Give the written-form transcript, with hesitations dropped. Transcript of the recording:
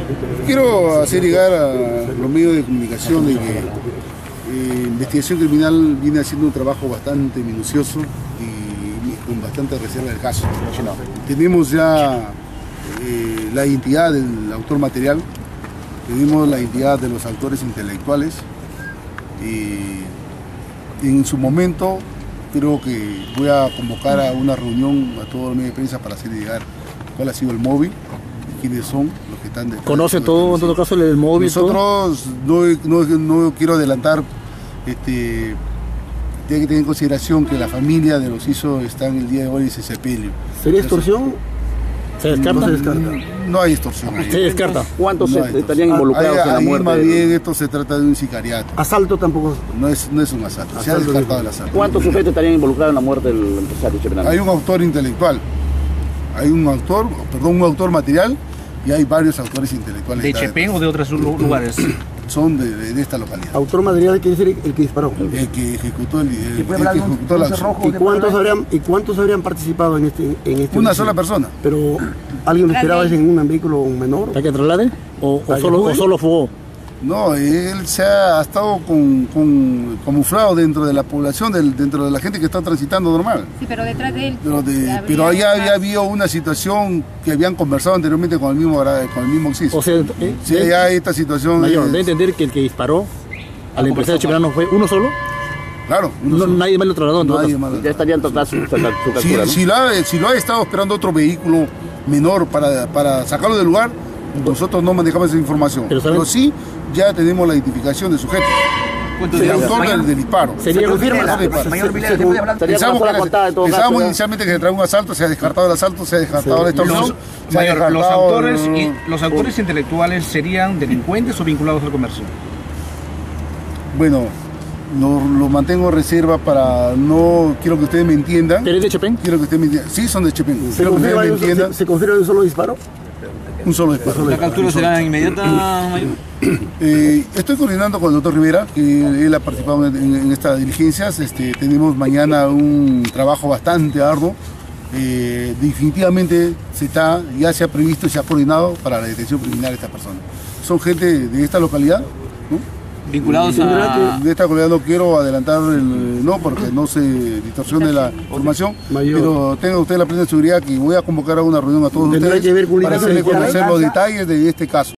Quiero hacer llegar a los medios de comunicación de que Investigación Criminal viene haciendo un trabajo bastante minucioso y con bastante reserva del caso. Tenemos ya la identidad del autor material, tenemos la identidad de los autores intelectuales y en su momento creo que voy a convocar a una reunión a todos los medios de prensa para hacer llegar cuál ha sido el móvil y quiénes son los que están detrás. ¿Conoce todo, en todo caso, el móvil? Nosotros no quiero adelantar, tiene que tener en consideración que la familia de los hizo están el día de hoy en ese sepelio. ¿Sería extorsión? ¿Se descarta? No hay extorsión. Se descarta. ¿Cuántos estarían involucrados en la muerte? Más bien esto se trata de un sicariato. ¿Asalto tampoco? No es un asalto, se ha descartado el asalto. ¿Cuántos sujetos estarían involucrados en la muerte del empresario Chepenal? Hay un autor intelectual, hay un autor material y hay varios autores intelectuales. ¿De Chepén o de otros lugares? Son de esta localidad. Autor material quiere decir el que disparó. El que ejecutó la acción. ¿Y cuántos habrían participado en este Una sola persona. Pero ¿alguien lo esperaba en un vehículo menor? ¿Para que traslade? ¿O solo fugó? No, él se ha estado camuflado dentro de la población, dentro de la gente que está transitando normal. Sí, pero detrás de él. Pero allá había habido una situación que habían conversado anteriormente con el mismo Oxiso. O sea, sí, ya esta situación. Mayor, debe entender que el que disparó al empresario Chepenal no fue uno solo. Claro. Nadie más lo trasladó. Ya estarían tratando su captura. Si lo ha estado esperando otro vehículo menor para sacarlo del lugar, nosotros no manejamos esa información. Pero sí, ya tenemos la identificación del sujeto. El autor del disparo. Pensábamos inicialmente que se traía un asalto, se ha descartado el asalto, se ha descartado la extorsión. ¿Los autores intelectuales serían delincuentes o vinculados al comercio? Bueno, lo mantengo en reserva para no... Quiero que ustedes me entiendan. ¿Eres de Chepén? Quiero que ustedes me entiendan. Sí, son de Chepén. Quiero que ustedes me entiendan. ¿Se confirma un solo disparo? Un solo disparo. ¿La captura será inmediata, mayor? Estoy coordinando con el doctor Rivera, que él ha participado en estas diligencias. Tenemos mañana un trabajo bastante arduo. Definitivamente ya se ha previsto y se ha coordinado para la detención preliminar de estas personas. Son gente de esta localidad, ¿no? Vinculados a... De esta localidad no quiero adelantar porque no se distorsione la información, pero tenga usted la plena seguridad que voy a convocar a una reunión a todos ustedes para hacerles conocer los detalles de este caso.